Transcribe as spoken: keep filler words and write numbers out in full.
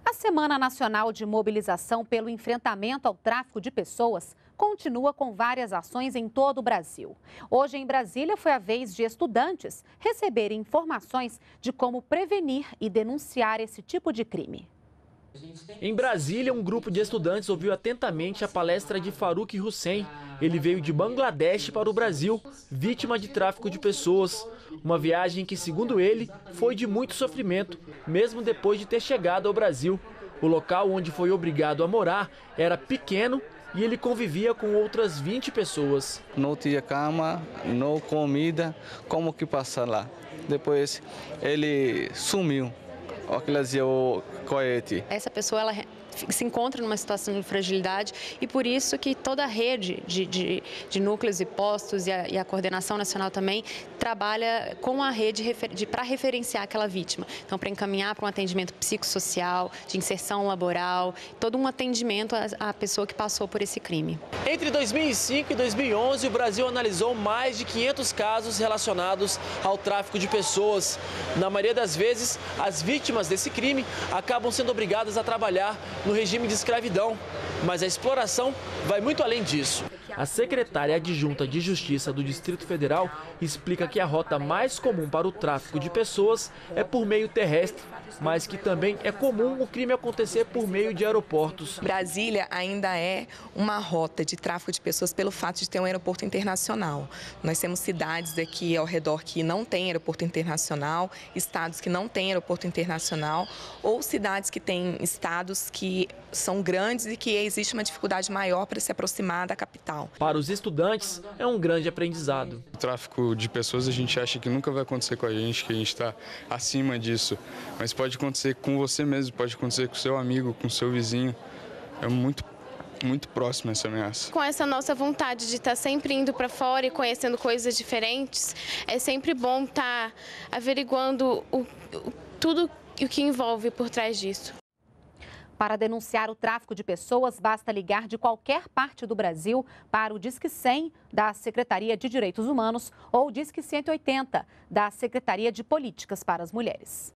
A Semana Nacional de Mobilização pelo Enfrentamento ao Tráfico de Pessoas continua com várias ações em todo o Brasil. Hoje, em Brasília, foi a vez de estudantes receberem informações de como prevenir e denunciar esse tipo de crime. Em Brasília, um grupo de estudantes ouviu atentamente a palestra de Farouk Hussein. Ele veio de Bangladesh para o Brasil, vítima de tráfico de pessoas. Uma viagem que, segundo ele, foi de muito sofrimento, mesmo depois de ter chegado ao Brasil. O local onde foi obrigado a morar era pequeno e ele convivia com outras vinte pessoas. Não tinha cama, não comida, como que passar lá? Depois ele sumiu. Olha que dizia o coete. Essa pessoa ela se encontra numa situação de fragilidade e por isso que toda a rede de, de, de núcleos e postos e a, e a coordenação nacional também trabalha com a rede para referenciar aquela vítima. Então, para encaminhar para um atendimento psicossocial, de inserção laboral, todo um atendimento à, à pessoa que passou por esse crime. Entre dois mil e cinco e dois mil e onze, o Brasil analisou mais de quinhentos casos relacionados ao tráfico de pessoas. Na maioria das vezes, as vítimas desse crime acabam sendo obrigadas a trabalhar no regime de escravidão, mas a exploração vai muito além disso. A secretária adjunta de Justiça do Distrito Federal explica que a rota mais comum para o tráfico de pessoas é por meio terrestre, mas que também é comum o crime acontecer por meio de aeroportos. Brasília ainda é uma rota de tráfico de pessoas pelo fato de ter um aeroporto internacional. Nós temos cidades aqui ao redor que não têm aeroporto internacional, estados que não têm aeroporto internacional, ou cidades que têm estados que são grandes e que existe uma dificuldade maior para se aproximar da capital. Para os estudantes, é um grande aprendizado. O tráfico de pessoas a gente acha que nunca vai acontecer com a gente, que a gente está acima disso, mas pode acontecer com você mesmo, pode acontecer com seu amigo, com seu vizinho. É muito, muito próximo essa ameaça. Com essa nossa vontade de estar sempre indo para fora e conhecendo coisas diferentes, é sempre bom estar averiguando o, o, tudo o que envolve por trás disso. Para denunciar o tráfico de pessoas, basta ligar de qualquer parte do Brasil para o Disque cem da Secretaria de Direitos Humanos ou o Disque cento e oitenta da Secretaria de Políticas para as Mulheres.